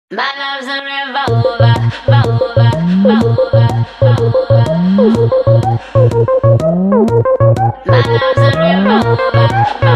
My love's a revolver, revolver, revolver, revolver. My love's a revolver,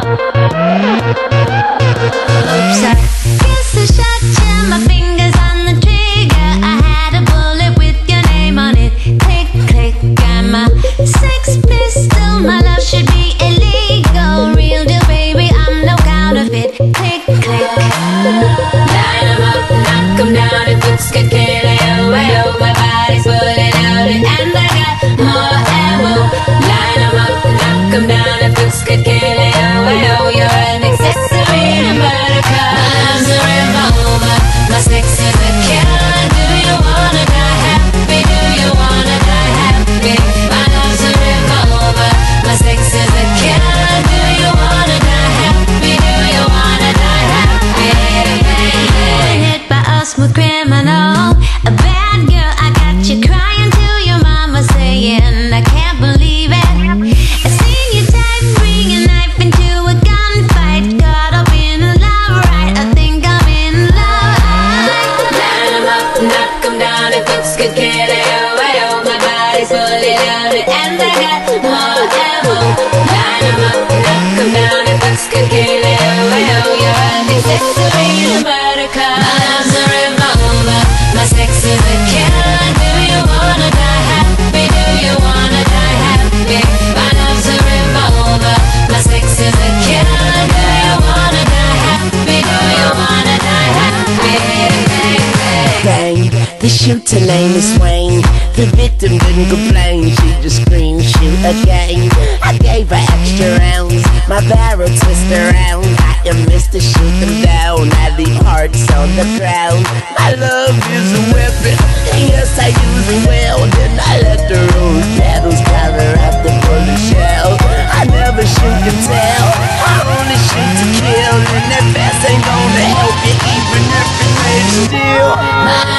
Oops, I guess I shot you. My fingers on the trigger. I had a bullet with your name on it. Click, click, got my sex pistol. My love should be illegal. Real deal, baby, I'm no counterfeit. Click, click. Line 'em up, knock 'em down. If looks could kill it, oh, oh, my body's fully loaded, and I got more ammo. Line 'em up, knock 'em down. If looks could kill it, oh, oh, you're an accessory to murder. I'm a revolver, my sex is a killer. Do you wanna die happy? Do you wanna die happy? My love's a revolver, my sex is a killer. Do you wanna die happy? Do you wanna die happy? Hit by a smooth criminal, a bad girl. I got you crying to your mama, saying I can't believe it. I seen you type, bring a knife into a gunfight. Caught up in love, right? I think I'm in love. Line 'em up, knock 'em down. If looks could kill it, oh, oh, my body's fully loaded, and I got more ammo. Line 'em up, knock 'em down. If looks could kill it, oh, oh, you're an accessory to murder. 'Cause my love's a revolver, my sex is a killer. Do you wanna die happy? Do you wanna die happy? My love's a revolver, my sex is a killer. Do you wanna die happy? Do you wanna die happy? Bang, the shooter name is Wayne. The victim didn't complain, she just screamed, shoot again. I gave her extra rounds, my barrel twist around. I am Mr. Shoot them down, I leave hearts on the ground. My love is a weapon, and yes I use it well. Then I let the rose petals cover up the bullet shell. I never shoot to tell, I only shoot to kill. And that fast ain't gonna help you even if it makes still.